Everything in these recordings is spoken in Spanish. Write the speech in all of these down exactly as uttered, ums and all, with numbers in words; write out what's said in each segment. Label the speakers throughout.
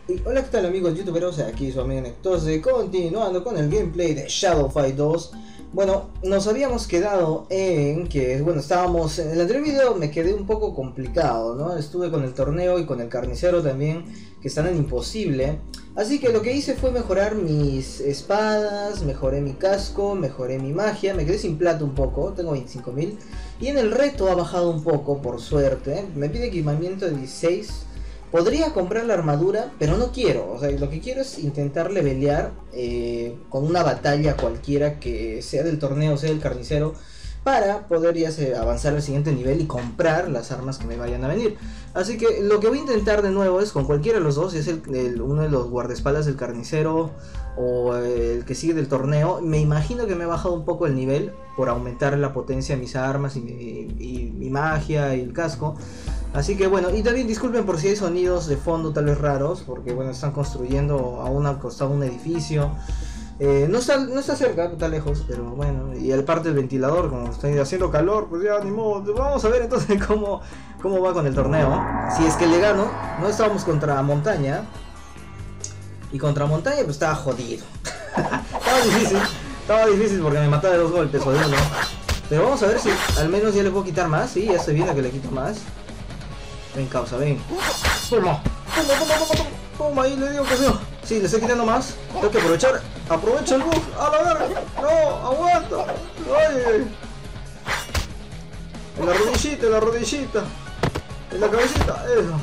Speaker 1: Y hola, ¿qué tal amigos youtuberos? Aquí su amigo Nectose, continuando con el gameplay de Shadow Fight dos. Bueno, nos habíamos quedado en que, bueno, estábamos en el anterior video, me quedé un poco complicado, ¿no? Estuve con el torneo y con el carnicero también, que están en imposible. Así que lo que hice fue mejorar mis espadas, mejoré mi casco, mejoré mi magia, me quedé sin plata un poco, tengo veinticinco mil. Y en el reto ha bajado un poco, por suerte, me pide equipamiento de dieciséis. Podría comprar la armadura, pero no quiero. O sea, lo que quiero es intentar levelear eh, con una batalla cualquiera que sea del torneo, sea del carnicero, para poder ya se, avanzar al siguiente nivel y comprar las armas que me vayan a venir. Así que lo que voy a intentar de nuevo es con cualquiera de los dos, si es el, el, uno de los guardaespaldas del carnicero o el que sigue del torneo. Me imagino que me ha bajado un poco el nivel por aumentar la potencia de mis armas y mi, y mi magia y el casco. Así que bueno, y también disculpen por si hay sonidos de fondo tal vez raros, porque bueno, están construyendo a un costado un edificio. Eh, no, está, no está cerca, está lejos, pero bueno, y el parte del ventilador, como está haciendo calor, pues ya ni modo. Vamos a ver entonces cómo, cómo va con el torneo. Si es que le gano, no estábamos contra montaña, y contra montaña pues estaba jodido. Estaba difícil, estaba difícil porque me mataba de dos golpes o de uno. Pero vamos a ver si al menos ya le puedo quitar más. Sí, ya estoy viendo que le quito más. Ven, causa, ven. Toma, toma, toma, toma, toma. Toma, ahí le digo que no. Sí, le estoy quitando más. Tengo que aprovechar. Aprovecha el bug. A la verga. No, aguanta. Ay. En la rodillita, en la rodillita. En la cabecita.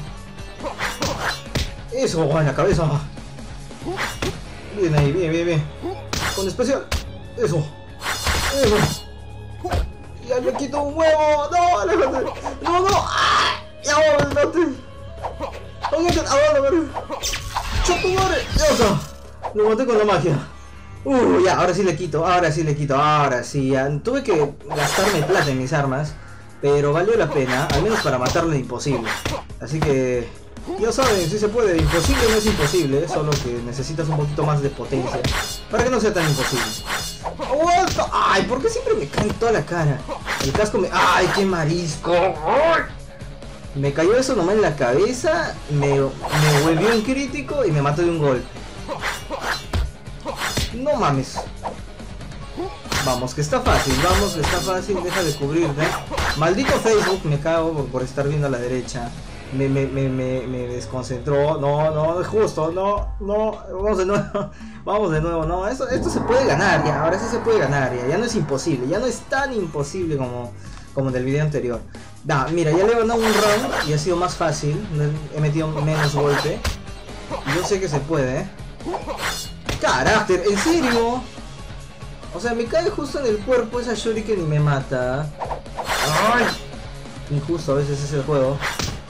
Speaker 1: Eso. Eso, en la cabeza. Bien ahí, bien, bien, bien. Con especial. Eso. Eso. Ya le quito un huevo. No, aléjate. No, no. ¡Ah! Ya, aguántate. Aguántate, aguántate. ¡Chato madre! ¡Ya está! Lo maté con la magia. Uh, ya, ahora sí le quito, ahora sí le quito, ahora sí. Ya. Tuve que gastarme plata en mis armas, pero valió la pena, al menos para matarlo de imposible. Así que, ya saben, si se puede. Imposible no es imposible, solo que necesitas un poquito más de potencia para que no sea tan imposible. ¡Aguanta! ¡Ay! ¿Por qué siempre me cae en toda la cara? El casco me... ¡Ay, qué marisco! ¡Ay! Me cayó eso nomás en la cabeza, me, me volvió en crítico y me mató de un golpe. No mames. Vamos, que está fácil, vamos, que está fácil, deja de cubrirte. Maldito Facebook, me cago por, por estar viendo a la derecha. Me, me, me, me, me desconcentró, no, no, es justo, no, no, vamos de nuevo, vamos de nuevo, no, esto, esto se puede ganar ya, ahora sí se puede ganar ya, ya no es imposible, ya no es tan imposible como, como en el video anterior. Da, mira, ya le he ganado un round y ha sido más fácil, he metido menos golpe. Yo sé que se puede, ¿eh? Carácter, ¿en serio? O sea, me cae justo en el cuerpo esa shuriken y me mata. ¡Ay! Injusto, a veces es el juego.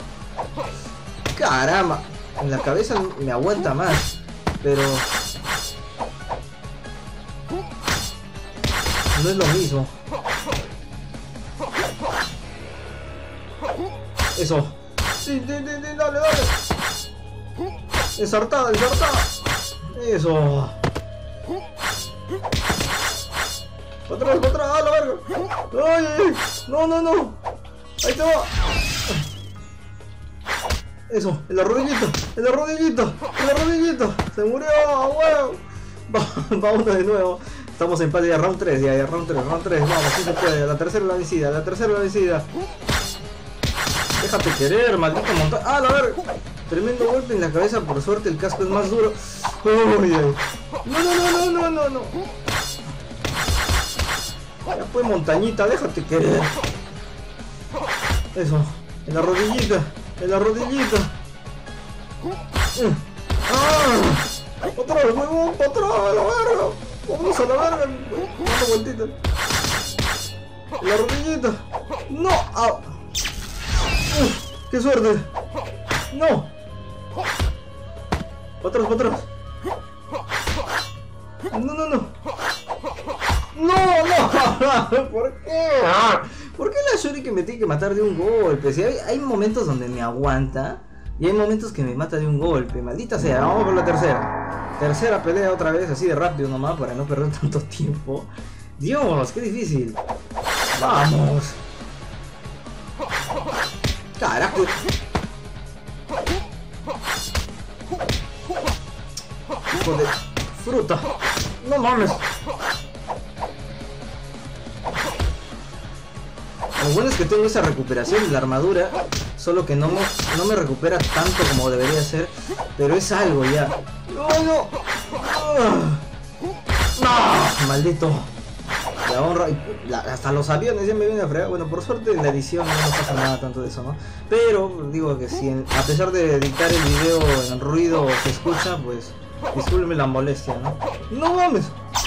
Speaker 1: Caramba, en la cabeza me aguanta más, pero no es lo mismo. Eso. Sí, sí, sí, sí, dale, dale. Ensartada, ensartada. Eso. Para atrás, para atrás, a la verga. Ay, ay, no, no, no. Ahí te va. Eso, en la rodillita, en la rodillita, en la rodillita. Se murió, huevo. Vamos de nuevo. Estamos en empate ya, round tres, ya, ya, round tres, round tres. Vamos, si se puede. La tercera la vencida, la tercera la vencida. Déjate querer, maldito montaña. ¡Ah, la verga! Tremendo golpe en la cabeza, por suerte el casco es más duro. Uy, ay. No, no, no, no, no, no, no. Ya fue montañita, déjate querer. Eso, en la rodillita, en la rodillita. ¡Ah! ¡Otra vez, huevón! ¡Otra vez, a la verga! ¡Vamos a la verga! Dando vueltita. En la rodillita. ¡No! ¡Ah! Uf, ¡qué suerte! ¡No! ¡Para atrás, para atrás! ¡No, no, no! ¡No, no! ¿Por qué? ¿Por qué la shuriken me tiene que matar de un golpe? Si hay, hay momentos donde me aguanta y hay momentos que me mata de un golpe. Maldita sea, vamos por la tercera. Tercera pelea otra vez, así de rápido nomás, para no perder tanto tiempo. Dios, qué difícil. Vamos. Carajo. hijo de fruta. No mames. Lo bueno es que tengo esa recuperación de la armadura, solo que no me, no me recupera tanto como debería ser, pero es algo ya. ¡No, no! ¡No! ¡Maldito! La honra, la, hasta los aviones ya me vienen a fregar. Bueno, por suerte en la edición no pasa nada tanto de eso, ¿no? Pero digo que si en, a pesar de editar el video en ruido se escucha, pues discúlpeme la molestia, ¿no? ¡No mames!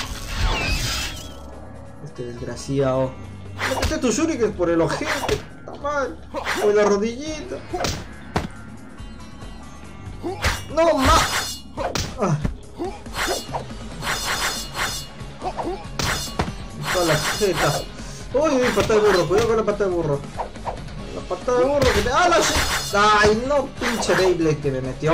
Speaker 1: Este desgraciado. Métete tu shuriken por el ojete, está mal. Por la rodillita. ¡No más! Ah. Toda la jeta. Uy, uy, patada de burro, cuidado con la patada de burro. La patada de burro que te. ¡Ah, la shit! ¡Ay, no! Pinche Beyblade que me metió.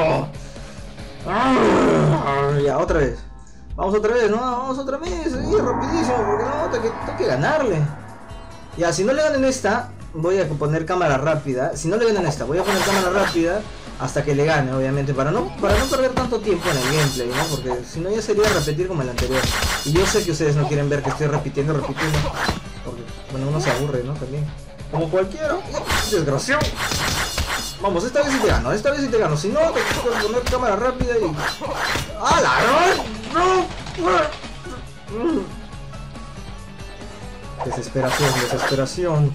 Speaker 1: Ah, ya, otra vez. Vamos otra vez, no, vamos otra vez. Sí, rapidísimo, porque no, tengo que, tengo que ganarle. Ya, si no le ganan esta, voy a poner cámara rápida. Si no le ganan esta, voy a poner cámara rápida hasta que le gane, obviamente, para no, para no perder tanto tiempo en el gameplay, ¿no? Porque si no ya sería repetir como el anterior. Y yo sé que ustedes no quieren ver que estoy repitiendo, repitiendo. Porque, bueno, uno se aburre, ¿no? También. Como cualquiera. Desgraciado. Vamos, esta vez sí te gano, esta vez sí te gano. Si no, te tengo que poner cámara rápida y... ¡Hala! ¡No! ¡No! Desesperación, desesperación.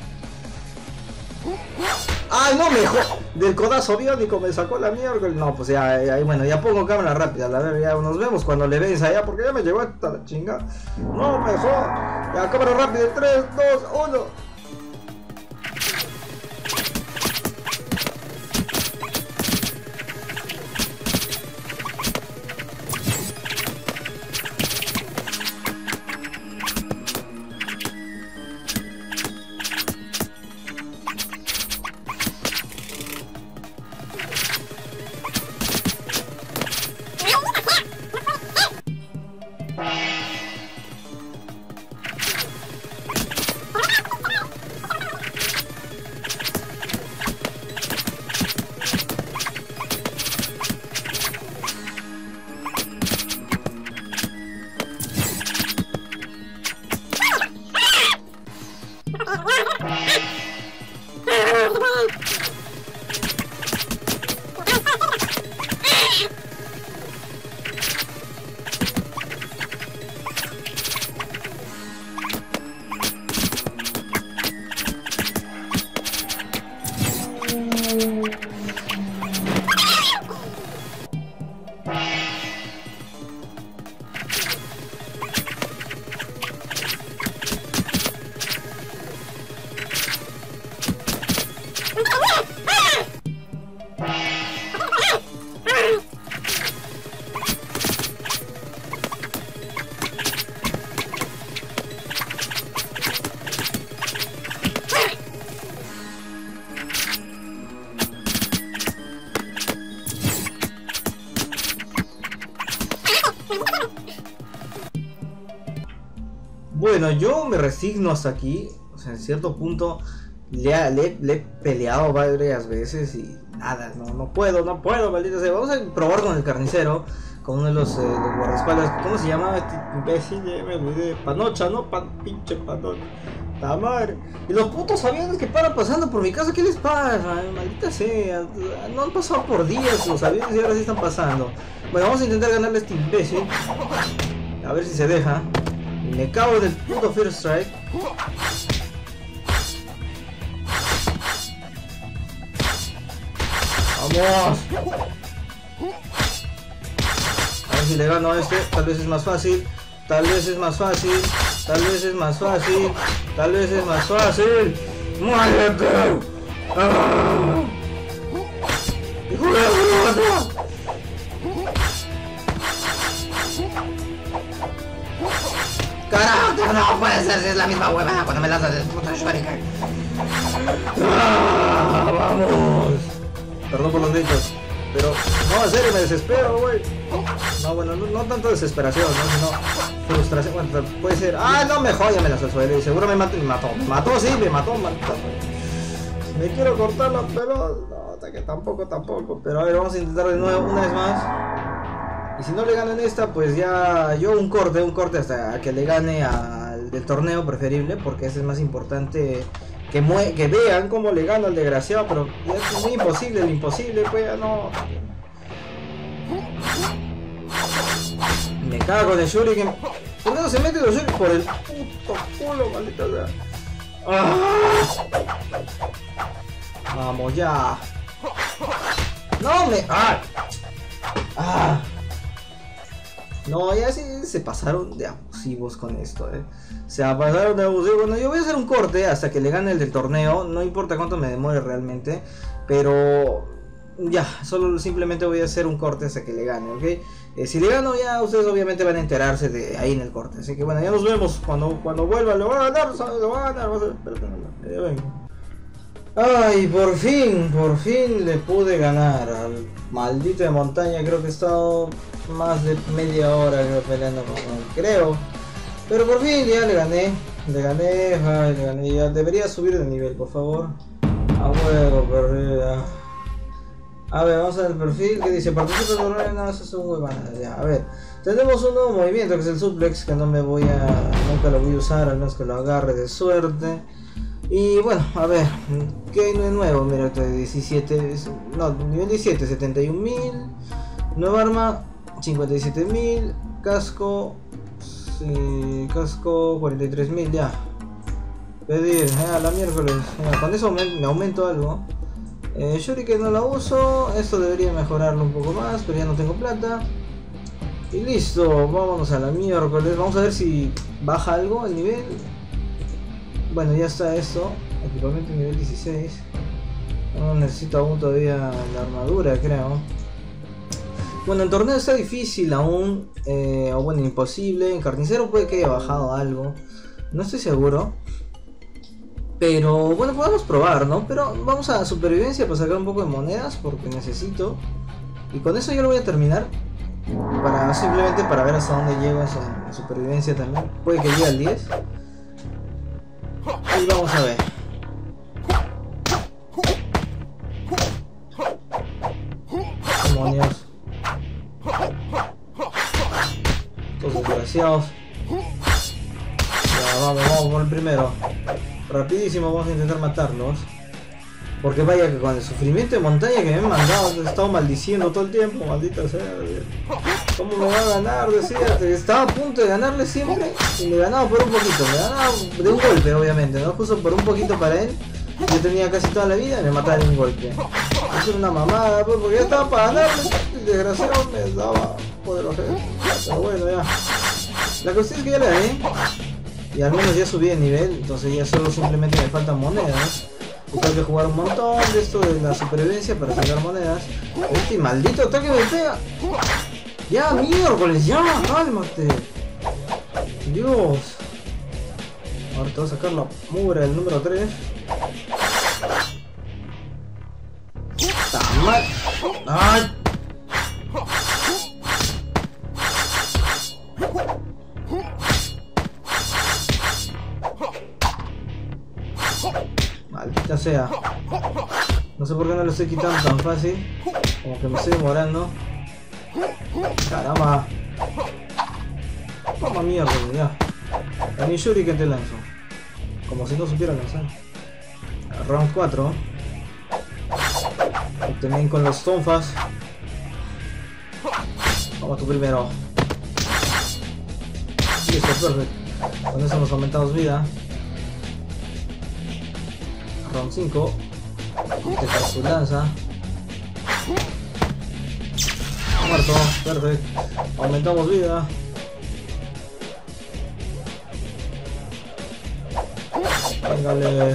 Speaker 1: ¡Ay, no, mejor! Del codazo biónico me sacó la mierda. No, pues ya, ya, bueno, ya pongo cámara rápida. A ver, ya nos vemos cuando le venza allá, porque ya me llegó hasta la chinga. No, mejor. Ya, cámara rápida. tres, dos, uno. Bueno, yo me resigno hasta aquí. O sea, en cierto punto le, le, le he peleado varias veces y nada, no, no puedo, no puedo, maldita sea. Vamos a probar con el carnicero, con uno de los, eh, los guardaespaldas. ¿Cómo se llama este imbécil? Ya me olvidé. Panocha, ¿no? Pan, pinche panocha. La madre. Y los putos aviones que paran pasando por mi casa, ¿qué les pasa? Ay, maldita sea. No han pasado por días los aviones y ahora sí están pasando. Bueno, vamos a intentar ganarle a este imbécil. A ver si se deja. Y me cago en el puto First Strike. ¡Vamos! A ver si le gano a este. Tal vez es más fácil. Tal vez es más fácil. Tal vez es más fácil. Tal vez es más fácil. ¡Muérete! ¡Ah! ¡Hijo de puta! ¡Carajo! No puede ser si es la misma huevada cuando me lanzas el puto shuriken. ¡Ah! ¡Vamos! Perdón por los gritos. Pero, no, en serio, me desespero, güey. No, bueno, no, no tanto desesperación, ¿no? Sino frustración. Bueno, puede ser. ¡Ah, no me joya! Me las suelo y seguro me mató. Me mató. Me mató, sí, me mató, me mató. Me quiero cortar la pelota. No, hasta que tampoco, tampoco. Pero a ver, vamos a intentar de nuevo, una vez más. Y si no le gano en esta, pues ya yo un corte, un corte hasta que le gane al del torneo preferible, porque ese es más importante que, mue que vean cómo le gano al desgraciado, pero ya es muy imposible, lo imposible, pues ya no. Me cago con el Shuriken. ¿Por qué no se mete los Shuriken? Por el puto culo, maldita sea. ¡Ah! Vamos ya. No me. ¡Ah! ¡Ah! No, ya sí se pasaron de abusivos con esto, eh. Se pasaron de abusivos. Bueno, yo voy a hacer un corte hasta que le gane el del torneo. No importa cuánto me demore realmente. Pero ya, solo simplemente voy a hacer un corte hasta que le gane, ¿ok? Eh, si le gano ya, ustedes obviamente van a enterarse de ahí en el corte. Así que bueno, ya nos vemos cuando, cuando vuelva. Lo va a ganar, ¿sabes? Lo va a ganar. Va a ser... Espérate, no, no, ya vengo. Ay, por fin, por fin le pude ganar al maldito de montaña. Creo que he estado más de media hora creo, peleando con él, creo. Pero por fin ya le gané, le gané, ay, le gané. Ya debería subir de nivel, por favor. A huevo, perdida. A ver, vamos a ver el perfil que dice participa en el no, eso es un huevada. Ya, a ver, tenemos un nuevo movimiento que es el suplex, que no me voy a, nunca lo voy a usar, al menos que lo agarre de suerte. Y bueno, a ver, ¿qué hay de nuevo? Mira, este diecisiete, no, nivel diecisiete, setenta y un mil, nueva arma, cincuenta y siete mil, casco, sí, casco, cuarenta y tres mil, ya. Pedir, eh, a la miércoles, eh, con eso me, me aumento algo. Eh, Shuriken no la uso, esto debería mejorarlo un poco más, pero ya no tengo plata. Y listo, vámonos a la miércoles, vamos a ver si baja algo el nivel. Bueno, ya está esto, equipamiento nivel dieciséis. No necesito aún todavía la armadura, creo. Bueno, el torneo está difícil aún, eh, o bueno, imposible. En carnicero puede que haya bajado algo, no estoy seguro. Pero bueno, podemos probar, ¿no? Pero vamos a supervivencia para sacar un poco de monedas, porque necesito. Y con eso yo lo voy a terminar. Para, simplemente para ver hasta dónde llego en supervivencia también. Puede que llegue al diez. Y vamos a ver. Demonios. Estos desgraciados. Ya, vamos, vamos por el primero. Rapidísimo, vamos a intentar matarlos. Porque vaya que con el sufrimiento de montaña que me han mandado, he estado maldiciendo todo el tiempo, maldita sea. ¿Cómo me va a ganar? Decía, estaba a punto de ganarle siempre y me ganaba por un poquito. Me ganaba de un golpe, obviamente, ¿no? Justo por un poquito para él. Yo tenía casi toda la vida y me mataba de un golpe. Eso era una mamada, pues, porque ya estaba para ganarle. El desgraciado me daba por el ojete. Pero bueno, ya. La cuestión es que ya le gané. Y al menos ya subí de nivel, entonces ya solo simplemente me faltan monedas. Y tengo que jugar un montón de esto de la supervivencia para sacar monedas. Este maldito ataque me pega. Ya, miércoles, ya, cálmate. Dios. Ahora te voy a sacar la mugre del número tres. ¡Está mal! ¡Ay! Maldita sea. No sé por qué no lo estoy quitando tan fácil. Como que me estoy demorando. Caramba. Toma mierda, ya. A mi Shuriken te lanzo. Como si no supiera lanzar. Round cuatro. Y también con los tonfas. Vamos tú primero. Listo, perfecto. Con eso nos aumentamos vida. Round cinco. Te cae su lanza. Muerto, perfecto. Aumentamos vida. Véngale.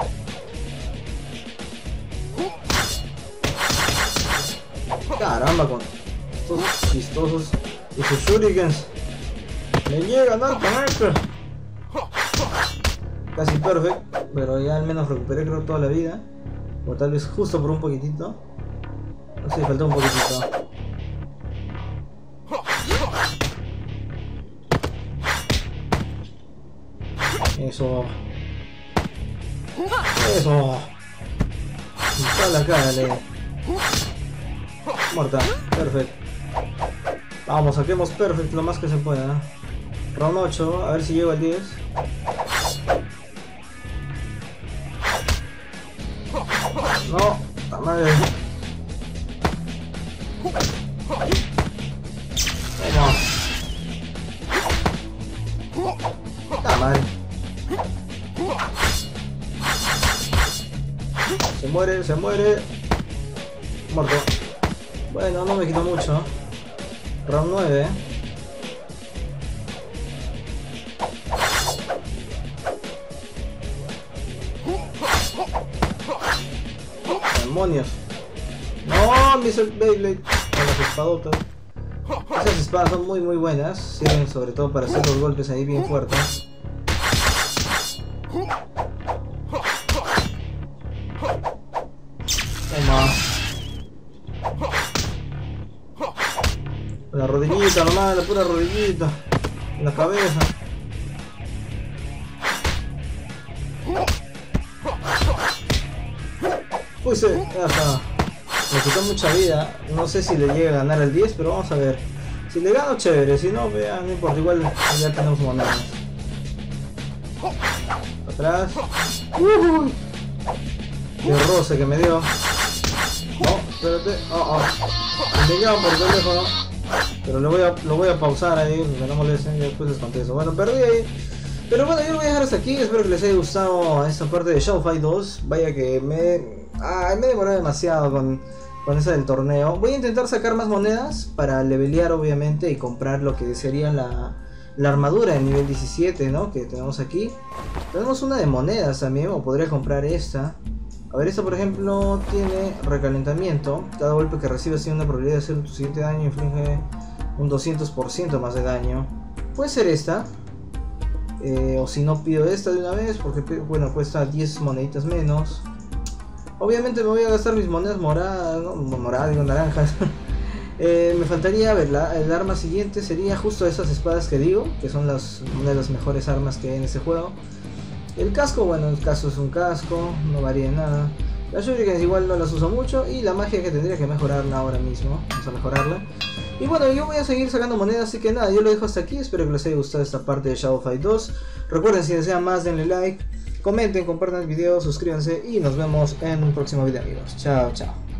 Speaker 1: Caramba, con estos chistosos y sus shurikens. Me llegan al con casi perfecto, pero ya al menos recuperé creo toda la vida. O tal vez justo por un poquitito. No sé, faltó un poquitito. Eso. Eso. Está la cara, le. Muerta. Perfecto. Vamos, saquemos perfect lo más que se pueda. Round ocho, a ver si llego al diez. No, la madre. Vamos. La madre. Se muere, se muere. Muerto. Bueno, no me quito mucho. Round nueve. Demonios. No, mis Beyblade. Con las espadotas. Esas espadas son muy muy buenas. Sirven sobre todo para hacer los golpes ahí bien fuertes. Toma. La rodillita nomás, la pura rodillita. En la cabeza. Uy, se, ya está. Me quitó mucha vida. No sé si le llega a ganar al diez, pero vamos a ver. Si le gano, chévere. Si no, vean, no importa. Igual ya tenemos monedas. Atrás. Uy. Qué roce que me dio. No, espérate. Oh, oh. Me llamo por teléfono. Pero lo voy a, lo voy a pausar ahí, porque no molesten, y después les contesto. Bueno, perdí ahí. Pero bueno, yo lo voy a dejar hasta aquí. Espero que les haya gustado esta parte de Shadow Fight dos. Vaya que me... Ah, me demoré demasiado con, con esa del torneo. Voy a intentar sacar más monedas para levelear, obviamente, y comprar lo que sería la, la armadura de nivel diecisiete, ¿no? Que tenemos aquí. Tenemos una de monedas también, o podría comprar esta. A ver, esta por ejemplo tiene recalentamiento. Cada golpe que recibes tiene una probabilidad de hacer tu siguiente daño, inflige un doscientos por ciento más de daño. Puede ser esta. Eh, o si no, pido esta de una vez, porque bueno, cuesta diez moneditas menos. Obviamente me voy a gastar mis monedas moradas, no, moradas, digo naranjas. eh, me faltaría, a ver, la, el arma siguiente sería justo esas espadas que digo, que son las, una de las mejores armas que hay en este juego. El casco, bueno, el casco es un casco, no varía en nada. Las shurikens igual no las uso mucho, y la magia que tendría que mejorarla ahora mismo. Vamos a mejorarla. Y bueno, yo voy a seguir sacando monedas, así que nada, yo lo dejo hasta aquí. Espero que les haya gustado esta parte de Shadow Fight dos. Recuerden, si desean más, denle like, comenten, compartan el video, suscríbanse y nos vemos en un próximo video, amigos. Chao, chao.